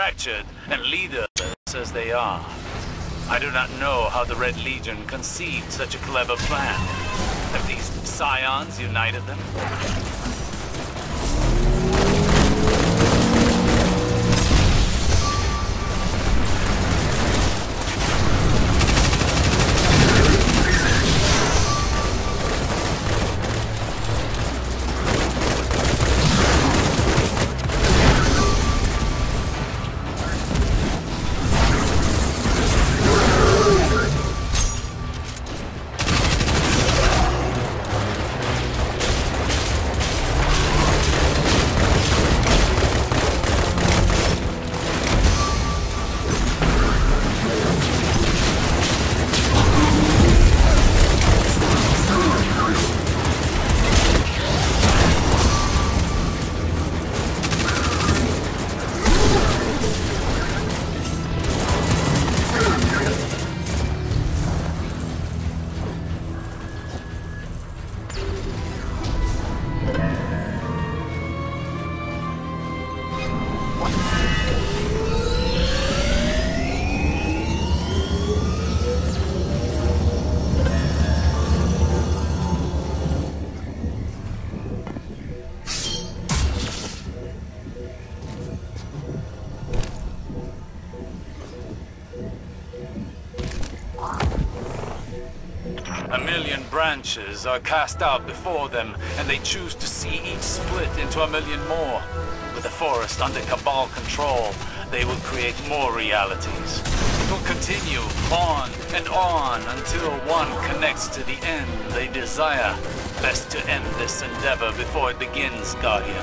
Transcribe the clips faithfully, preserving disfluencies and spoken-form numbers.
fractured and leaderless as they are. I do not know how the Red Legion conceived such a clever plan. Have these scions united them? A million branches are cast out before them, and they choose to see each split into a million more. With the forest under Cabal control, they will create more realities. It will continue on and on until one connects to the end they desire. Best to end this endeavor before it begins, Guardian.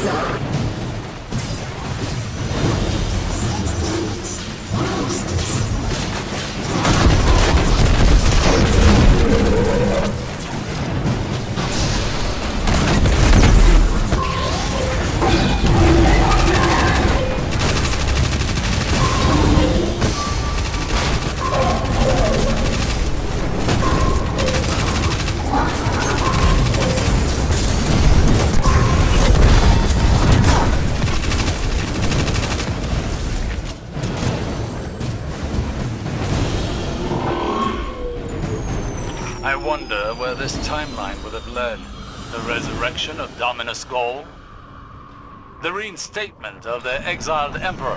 I wonder where this timeline would have led. The resurrection of Dominus Gaul? The reinstatement of the exiled emperor?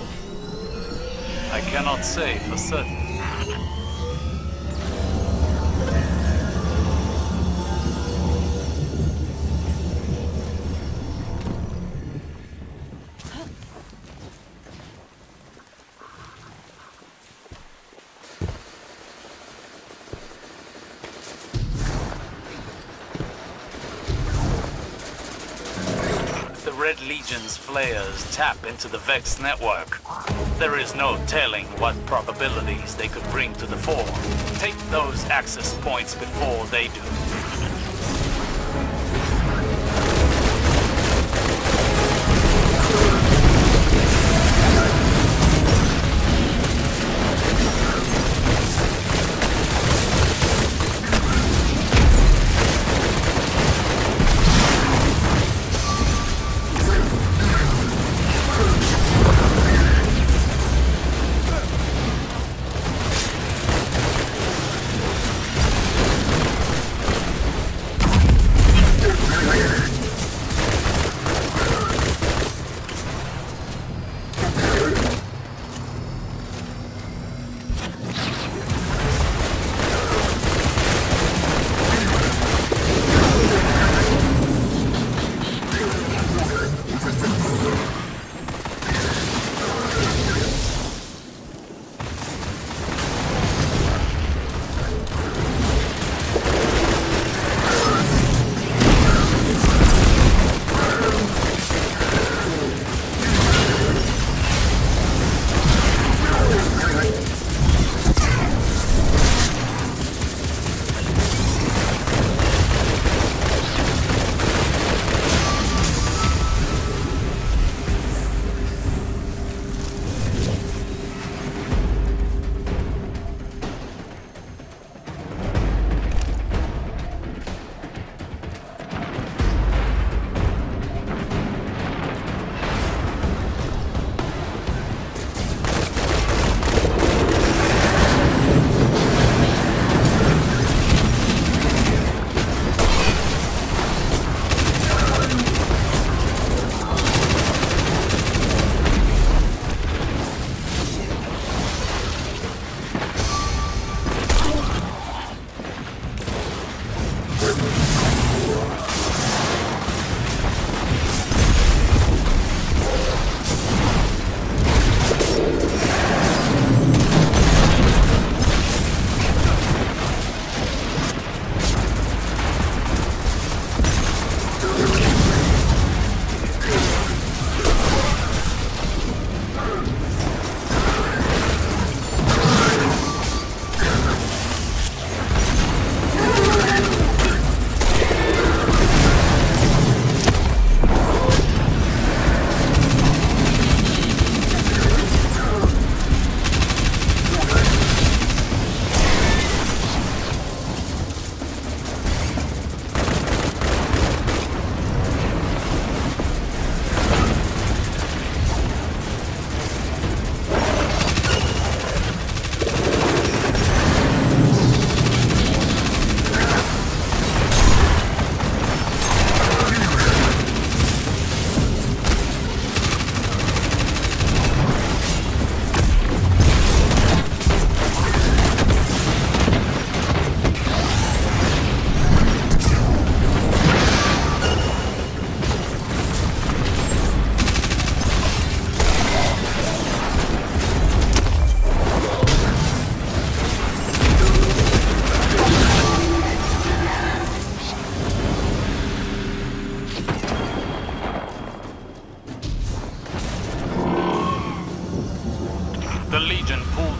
I cannot say for certain. Red Legion's flares tap into the Vex network. There is no telling what probabilities they could bring to the fore. Take those access points before they do.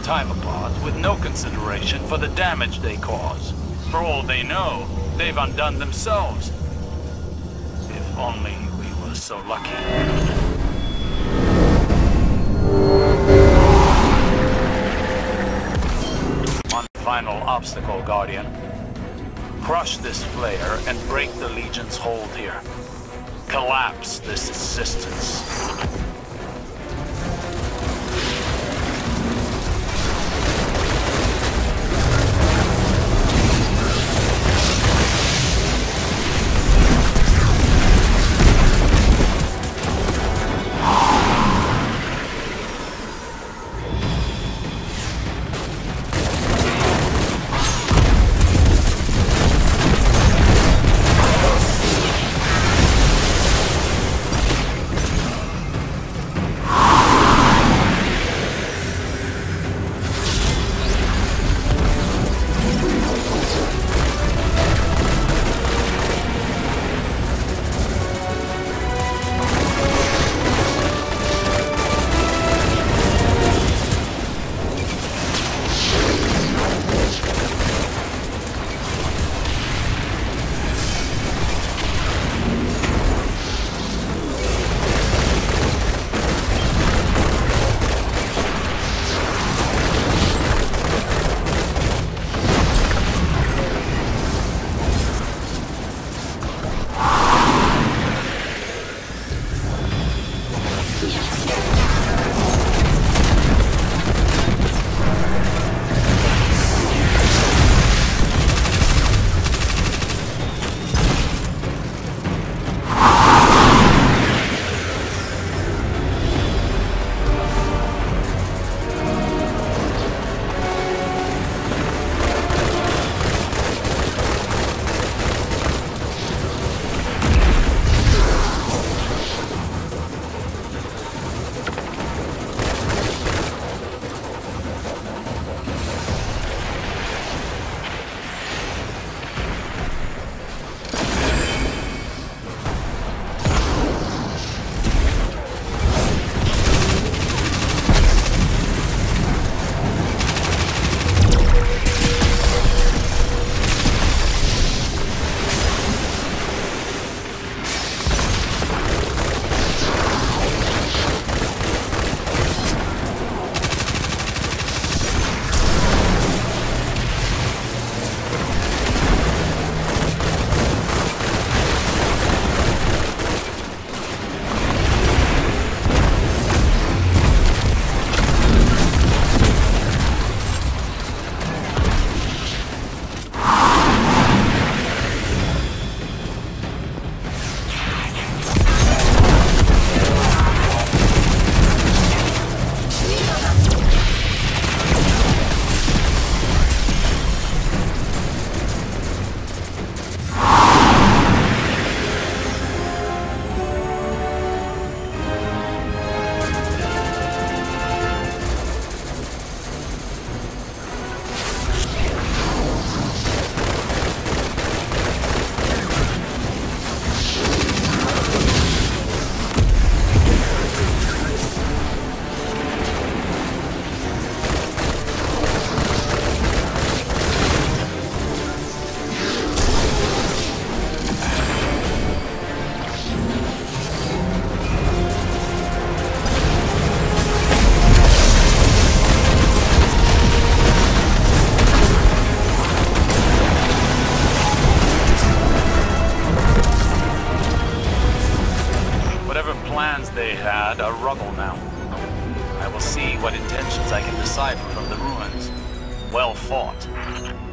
time apart with no consideration for the damage they cause. For all they know, they've undone themselves. If only we were so lucky. One final obstacle, Guardian. Crush this flare and break the Legion's hold here. Collapse this existence. they had are rubble now. I will see what intentions I can decipher from the ruins. Well fought.